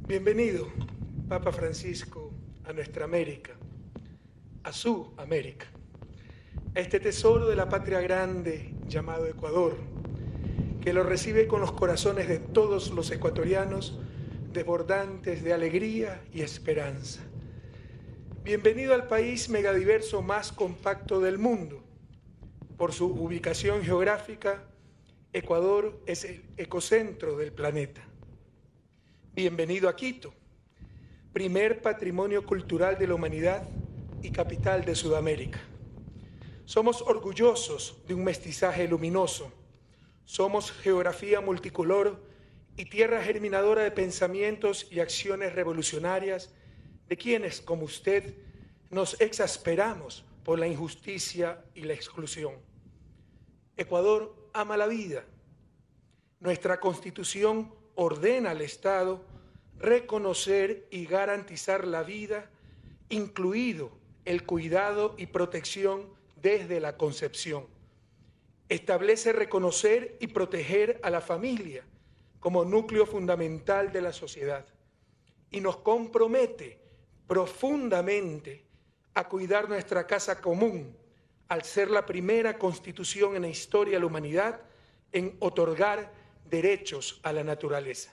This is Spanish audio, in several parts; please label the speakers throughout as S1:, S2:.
S1: Bienvenido, Papa Francisco, a nuestra América, a su América, a este tesoro de la patria grande llamado Ecuador, que lo recibe con los corazones de todos los ecuatorianos, desbordantes de alegría y esperanza. Bienvenido al país megadiverso más compacto del mundo. Por su ubicación geográfica, Ecuador es el ecocentro del planeta. Bienvenido a Quito, primer patrimonio cultural de la humanidad y capital de Sudamérica. Somos orgullosos de un mestizaje luminoso. Somos geografía multicolor y tierra germinadora de pensamientos y acciones revolucionarias de quienes, como usted, nos exasperamos por la injusticia y la exclusión. Ecuador ama la vida. Nuestra Constitución ordena al Estado reconocer y garantizar la vida, incluido el cuidado y protección desde la concepción. Establece reconocer y proteger a la familia como núcleo fundamental de la sociedad y nos compromete profundamente a cuidar nuestra casa común al ser la primera constitución en la historia de la humanidad en otorgar derechos a la naturaleza.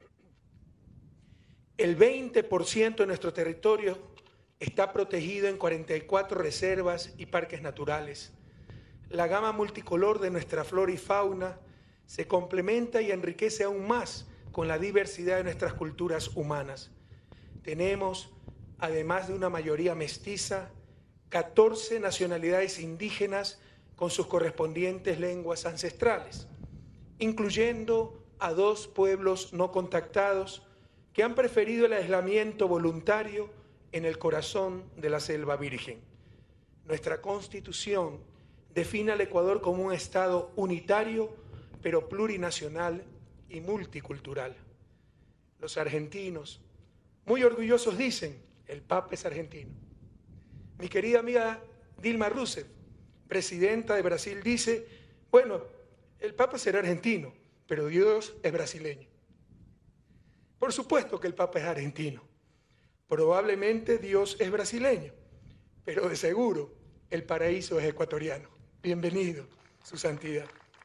S1: El 20% de nuestro territorio está protegido en 44 reservas y parques naturales. La gama multicolor de nuestra flora y fauna se complementa y enriquece aún más con la diversidad de nuestras culturas humanas. Tenemos, además de una mayoría mestiza, 14 nacionalidades indígenas con sus correspondientes lenguas ancestrales, incluyendo a 2 pueblos no contactados que han preferido el aislamiento voluntario en el corazón de la selva virgen. Nuestra Constitución define al Ecuador como un Estado unitario, pero plurinacional y multicultural. Los argentinos, muy orgullosos, dicen, el Papa es argentino. Mi querida amiga Dilma Rousseff, presidenta de Brasil, dice, bueno, el Papa será argentino, pero Dios es brasileño. Por supuesto que el Papa es argentino. Probablemente Dios es brasileño, pero de seguro el paraíso es ecuatoriano. Bienvenido, su santidad.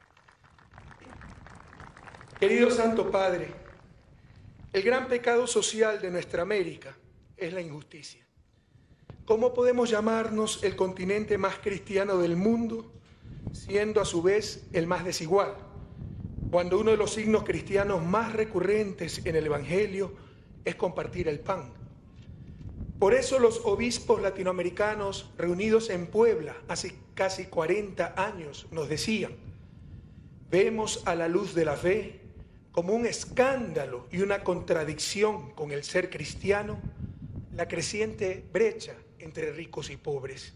S1: Querido Santo Padre, el gran pecado social de nuestra América es la injusticia. ¿Cómo podemos llamarnos el continente más cristiano del mundo, siendo a su vez el más desigual, cuando uno de los signos cristianos más recurrentes en el Evangelio es compartir el pan? Por eso los obispos latinoamericanos reunidos en Puebla hace casi 40 años nos decían: vemos a la luz de la fe como un escándalo y una contradicción con el ser cristiano la creciente brecha entre ricos y pobres.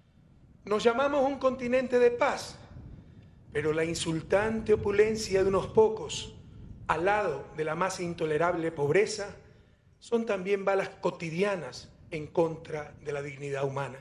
S1: Nos llamamos un continente de paz, pero la insultante opulencia de unos pocos, al lado de la más intolerable pobreza, son también balas cotidianas en contra de la dignidad humana.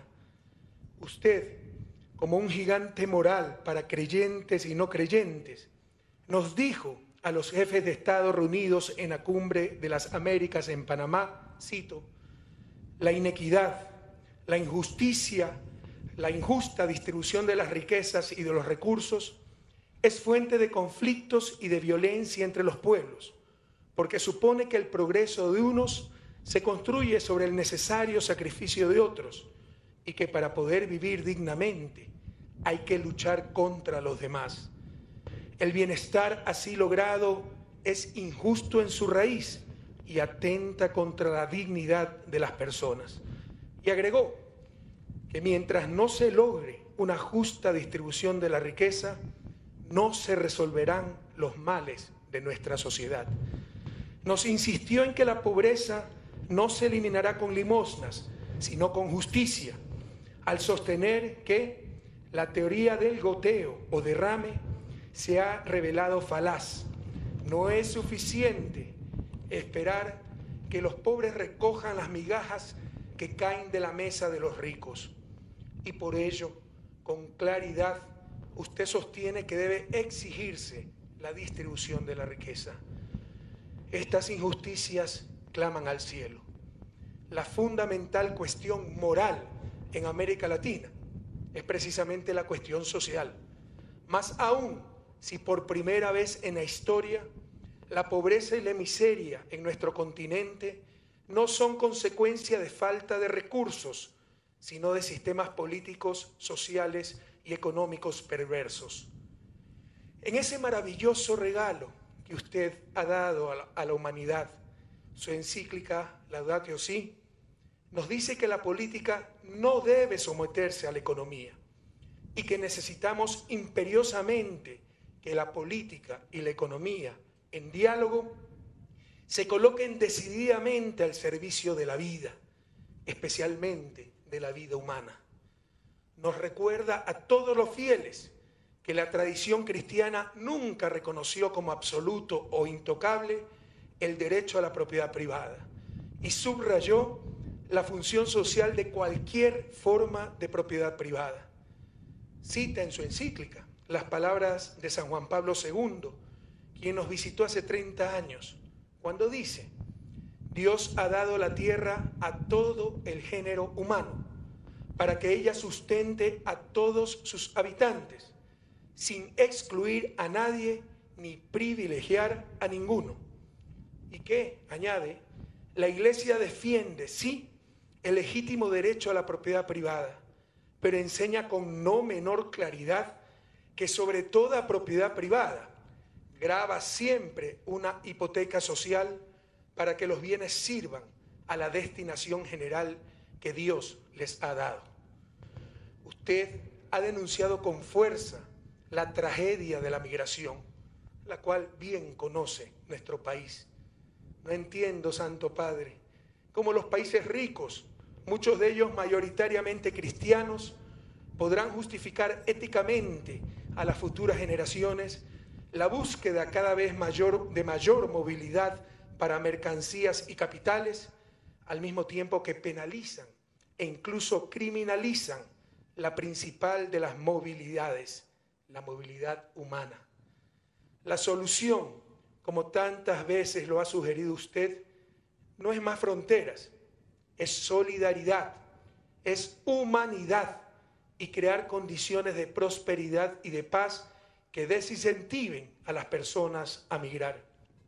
S1: Usted, como un gigante moral para creyentes y no creyentes, nos dijo a los jefes de Estado reunidos en la Cumbre de las Américas en Panamá, cito, la inequidad, la injusticia, la injusta distribución de las riquezas y de los recursos es fuente de conflictos y de violencia entre los pueblos, porque supone que el progreso de unos se construye sobre el necesario sacrificio de otros y que para poder vivir dignamente hay que luchar contra los demás. El bienestar así logrado es injusto en su raíz y atenta contra la dignidad de las personas. Y agregó que mientras no se logre una justa distribución de la riqueza, no se resolverán los males de nuestra sociedad. Nos insistió en que la pobreza no se eliminará con limosnas, sino con justicia, al sostener que la teoría del goteo o derrame se ha revelado falaz. No es suficiente esperar que los pobres recojan las migajas que caen de la mesa de los ricos. Y por ello, con claridad, usted sostiene que debe exigirse la distribución de la riqueza. Estas injusticias claman al cielo. La fundamental cuestión moral en América Latina es precisamente la cuestión social. Más aún si por primera vez en la historia la pobreza y la miseria en nuestro continente no son consecuencia de falta de recursos, sino de sistemas políticos, sociales y económicos perversos. En ese maravilloso regalo que usted ha dado a la humanidad, su encíclica Laudatio Si, nos dice que la política no debe someterse a la economía y que necesitamos imperiosamente que la política y la economía, en diálogo, se coloquen decididamente al servicio de la vida, especialmente de la vida humana. Nos recuerda a todos los fieles que la tradición cristiana nunca reconoció como absoluto o intocable el derecho a la propiedad privada y subrayó la función social de cualquier forma de propiedad privada. Cita en su encíclica las palabras de San Juan Pablo II, quien nos visitó hace 30 años, cuando dice: Dios ha dado la tierra a todo el género humano, para que ella sustente a todos sus habitantes, sin excluir a nadie ni privilegiar a ninguno. Y que, añade, la Iglesia defiende, sí, el legítimo derecho a la propiedad privada, pero enseña con no menor claridad que sobre toda propiedad privada grava siempre una hipoteca social para que los bienes sirvan a la destinación general que Dios les ha dado. Usted ha denunciado con fuerza la tragedia de la migración, la cual bien conoce nuestro país. No entiendo, Santo Padre, cómo los países ricos, muchos de ellos mayoritariamente cristianos, podrán justificar éticamente a las futuras generaciones la búsqueda cada vez de mayor movilidad para mercancías y capitales, al mismo tiempo que penalizan e incluso criminalizan la principal de las movilidades, la movilidad humana. La solución, como tantas veces lo ha sugerido usted, no es más fronteras, es solidaridad, es humanidad y crear condiciones de prosperidad y de paz que desincentiven a las personas a migrar.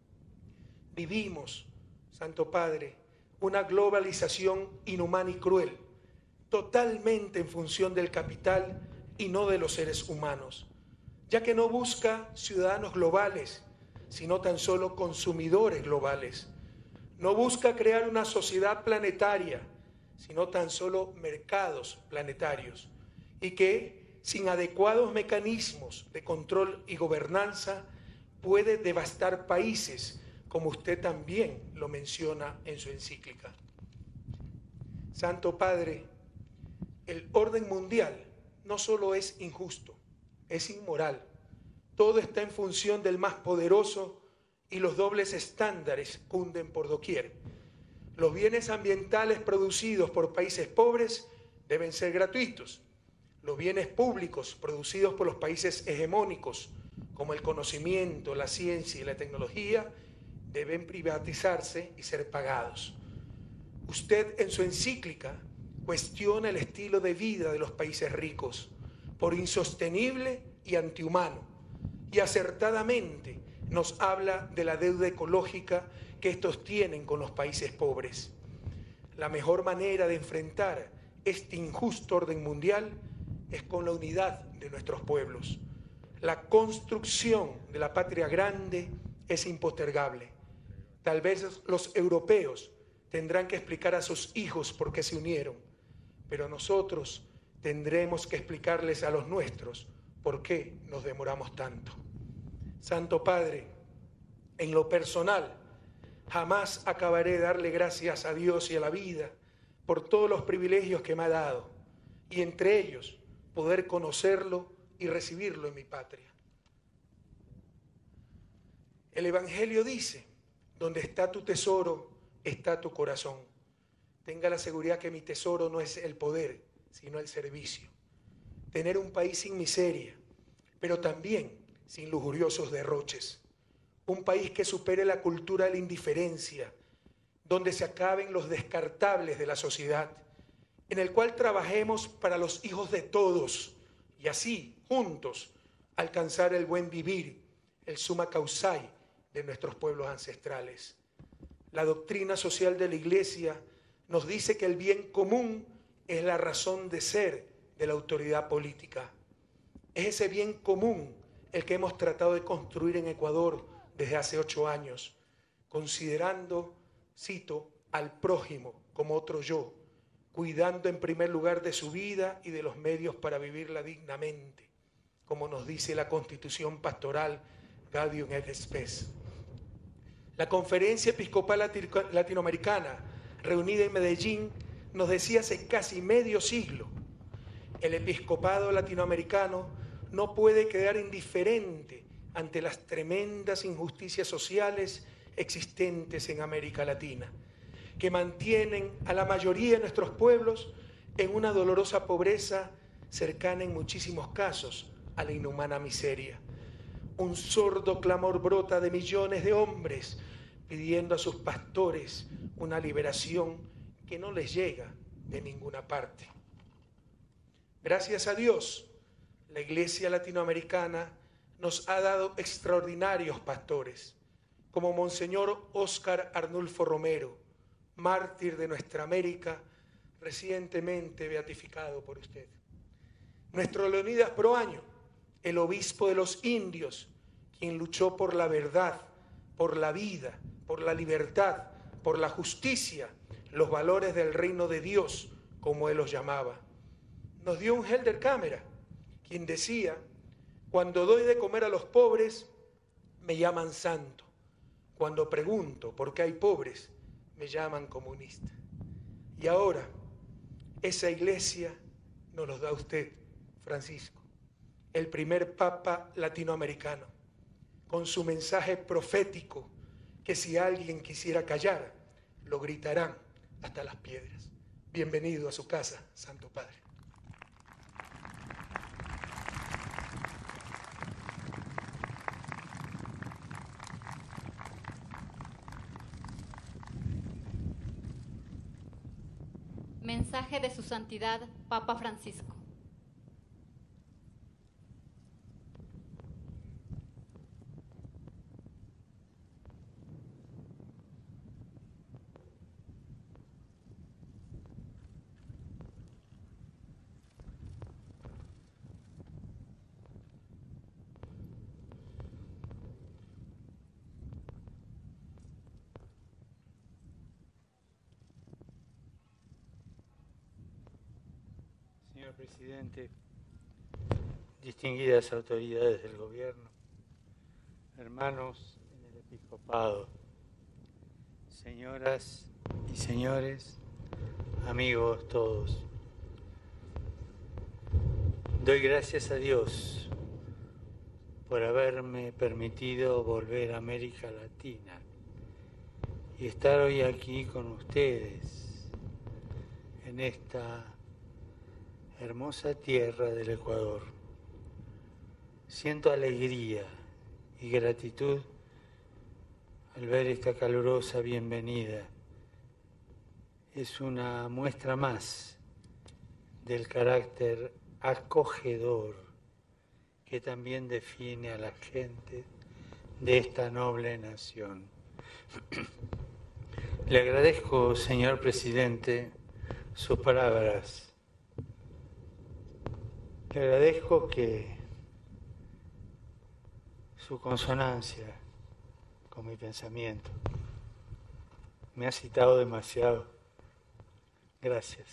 S1: Vivimos, Santo Padre, una globalización inhumana y cruel, totalmente en función del capital y no de los seres humanos, ya que no busca ciudadanos globales, sino tan solo consumidores globales. No busca crear una sociedad planetaria, sino tan solo mercados planetarios, y que, sin adecuados mecanismos de control y gobernanza, puede devastar países, como usted también lo menciona en su encíclica. Santo Padre, el orden mundial no solo es injusto, es inmoral. Todo está en función del más poderoso y los dobles estándares cunden por doquier. Los bienes ambientales producidos por países pobres deben ser gratuitos. Los bienes públicos producidos por los países hegemónicos, como el conocimiento, la ciencia y la tecnología, deben privatizarse y ser pagados. Usted en su encíclica cuestiona el estilo de vida de los países ricos por insostenible y antihumano, y acertadamente nos habla de la deuda ecológica que estos tienen con los países pobres. La mejor manera de enfrentar este injusto orden mundial es con la unidad de nuestros pueblos. La construcción de la patria grande es impostergable. Tal vez los europeos tendrán que explicar a sus hijos por qué se unieron, pero nosotros tendremos que explicarles a los nuestros por qué nos demoramos tanto. Santo Padre, en lo personal, jamás acabaré de darle gracias a Dios y a la vida por todos los privilegios que me ha dado, y entre ellos poder conocerlo y recibirlo en mi patria. El Evangelio dice: donde está tu tesoro, está tu corazón. Tenga la seguridad que mi tesoro no es el poder, sino el servicio. Tener un país sin miseria, pero también sin lujuriosos derroches. Un país que supere la cultura de la indiferencia, donde se acaben los descartables de la sociedad, en el cual trabajemos para los hijos de todos y así, juntos, alcanzar el buen vivir, el summa causae de nuestros pueblos ancestrales. La doctrina social de la Iglesia nos dice que el bien común es la razón de ser de la autoridad política. Es ese bien común el que hemos tratado de construir en Ecuador desde hace 8 años, considerando, cito, al prójimo como otro yo, cuidando en primer lugar de su vida y de los medios para vivirla dignamente, como nos dice la Constitución Pastoral Gaudium et Spes. La Conferencia Episcopal Latinoamericana, reunida en Medellín, nos decía hace casi medio siglo: el episcopado latinoamericano no puede quedar indiferente ante las tremendas injusticias sociales existentes en América Latina, que mantienen a la mayoría de nuestros pueblos en una dolorosa pobreza cercana en muchísimos casos a la inhumana miseria. Un sordo clamor brota de millones de hombres pidiendo a sus pastores una liberación que no les llega de ninguna parte. Gracias a Dios, la Iglesia latinoamericana nos ha dado extraordinarios pastores, como Monseñor Óscar Arnulfo Romero, mártir de nuestra América, recientemente beatificado por usted. Nuestro Leonidas Proaño, el obispo de los indios, quien luchó por la verdad, por la vida, por la libertad, por la justicia, los valores del reino de Dios, como él los llamaba. Nos dio un Helder Cámara, quien decía: cuando doy de comer a los pobres, me llaman santo. Cuando pregunto por qué hay pobres, me llaman comunista. Y ahora, esa iglesia nos los da usted, Francisco, el primer papa latinoamericano, con su mensaje profético que si alguien quisiera callar, lo gritarán hasta las piedras. Bienvenido a su casa, Santo Padre.
S2: Mensaje de su Santidad, Papa Francisco.
S3: Señor Presidente, distinguidas autoridades del Gobierno, hermanos en el Episcopado, señoras y señores, amigos todos, doy gracias a Dios por haberme permitido volver a América Latina y estar hoy aquí con ustedes en esta hermosa tierra del Ecuador. Siento alegría y gratitud al ver esta calurosa bienvenida. Es una muestra más del carácter acogedor que también define a la gente de esta noble nación. Le agradezco, señor presidente, sus palabras. Le agradezco que su consonancia con mi pensamiento. Me ha citado demasiado. Gracias.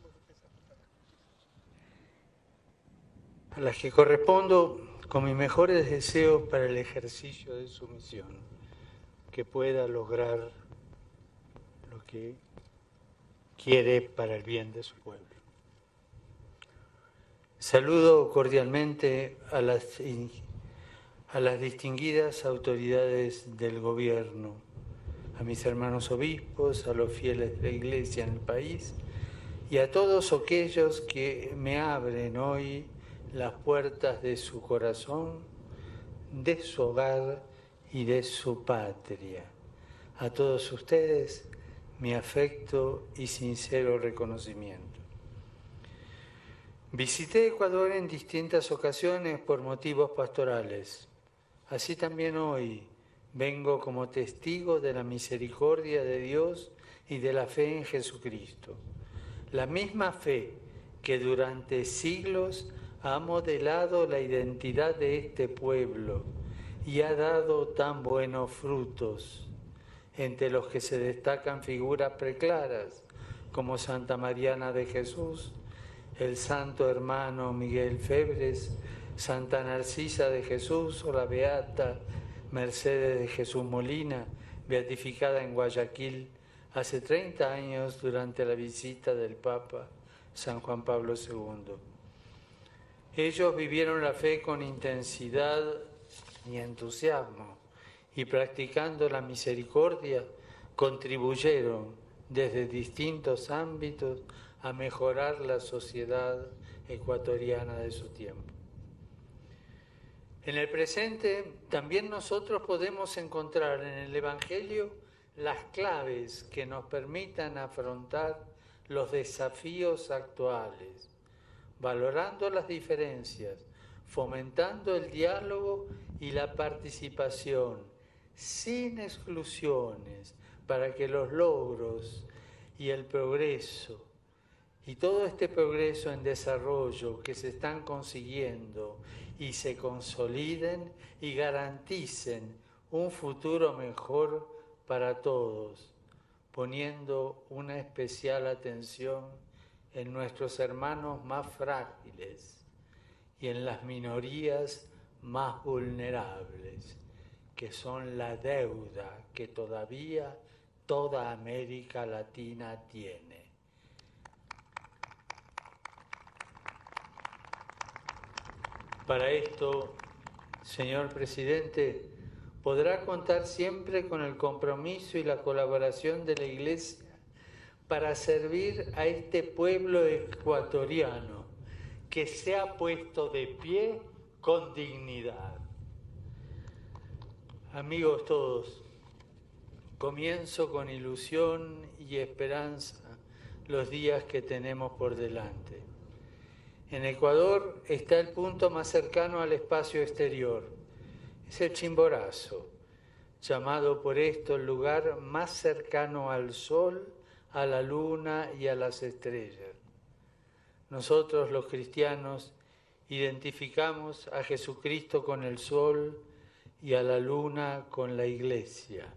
S3: A las que correspondo con mis mejores deseos para el ejercicio de su misión, que pueda lograr lo que quiere para el bien de su pueblo. Saludo cordialmente a las distinguidas autoridades del Gobierno, a mis hermanos obispos, a los fieles de la Iglesia en el país y a todos aquellos que me abren hoy las puertas de su corazón, de su hogar y de su patria. A todos ustedes, mi afecto y sincero reconocimiento. Visité Ecuador en distintas ocasiones por motivos pastorales. Así también hoy vengo como testigo de la misericordia de Dios y de la fe en Jesucristo. La misma fe que durante siglos ha modelado la identidad de este pueblo y ha dado tan buenos frutos, entre los que se destacan figuras preclaras como Santa Mariana de Jesús, el santo hermano Miguel Febres, Santa Narcisa de Jesús o la beata Mercedes de Jesús Molina, beatificada en Guayaquil hace 30 años durante la visita del Papa San Juan Pablo II. Ellos vivieron la fe con intensidad y entusiasmo y practicando la misericordia contribuyeron desde distintos ámbitos a mejorar la sociedad ecuatoriana de su tiempo. En el presente también nosotros podemos encontrar en el Evangelio las claves que nos permitan afrontar los desafíos actuales, valorando las diferencias, fomentando el diálogo y la participación, sin exclusiones, para que los logros y el progreso, y todo este progreso en desarrollo que se están consiguiendo y se consoliden y garanticen un futuro mejor para todos, poniendo una especial atención en nuestros hermanos más frágiles y en las minorías más vulnerables, que son la deuda que todavía toda América Latina tiene. Para esto, señor presidente, podrá contar siempre con el compromiso y la colaboración de la Iglesia para servir a este pueblo ecuatoriano que se ha puesto de pie con dignidad. Amigos todos, comienzo con ilusión y esperanza los días que tenemos por delante. En Ecuador está el punto más cercano al espacio exterior. Es el Chimborazo, llamado por esto el lugar más cercano al Sol, a la Luna y a las estrellas. Nosotros los cristianos identificamos a Jesucristo con el Sol y a la Luna con la Iglesia.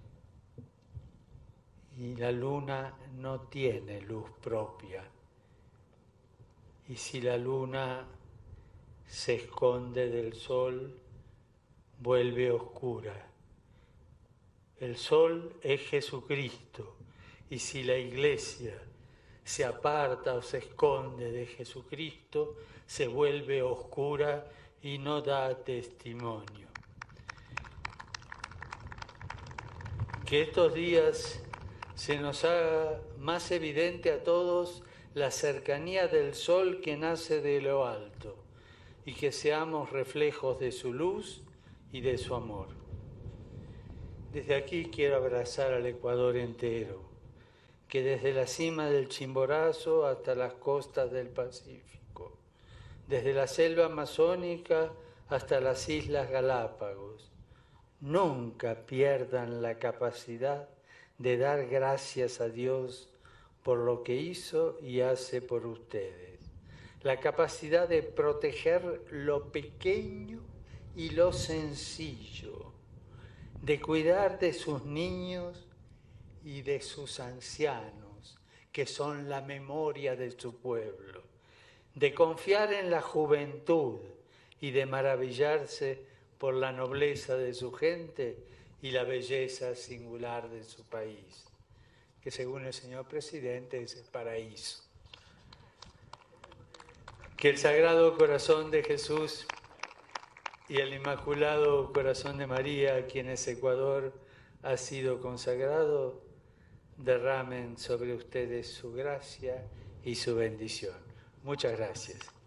S3: Y la Luna no tiene luz propia. Y si la Luna se esconde del Sol, vuelve oscura. El Sol es Jesucristo, y si la Iglesia se aparta o se esconde de Jesucristo, se vuelve oscura y no da testimonio. Que estos días se nos haga más evidente a todos la cercanía del Sol que nace de lo alto, y que seamos reflejos de su luz y de su amor. Desde aquí quiero abrazar al Ecuador entero, que desde la cima del Chimborazo hasta las costas del Pacífico, desde la selva amazónica hasta las Islas Galápagos, nunca pierdan la capacidad de dar gracias a Dios por lo que hizo y hace por ustedes. La capacidad de proteger lo pequeño y lo sencillo, de cuidar de sus niños y de sus ancianos, que son la memoria de su pueblo, de confiar en la juventud y de maravillarse por la nobleza de su gente y la belleza singular de su país, que según el señor presidente es el paraíso. Que el Sagrado Corazón de Jesús y el Inmaculado Corazón de María, a quienes Ecuador ha sido consagrado, derramen sobre ustedes su gracia y su bendición. Muchas gracias.